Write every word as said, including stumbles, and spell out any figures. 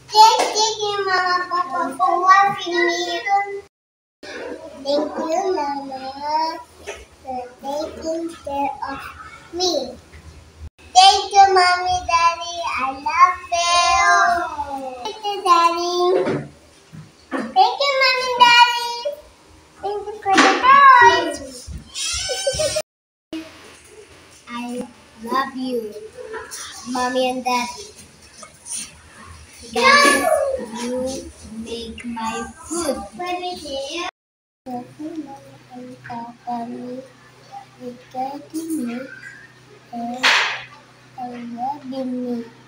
Thank you, Mama, Papa, for watching me. Thank you, Mama, for taking care of me. Thank you, Mommy, Daddy. I love you. Thank you, Daddy. Thank you, Mommy, Daddy. Thank you for the toys. I love you, Mommy and Daddy. Guys, you make my food. Thank you, Mommy and Papa, for guiding me and I love you.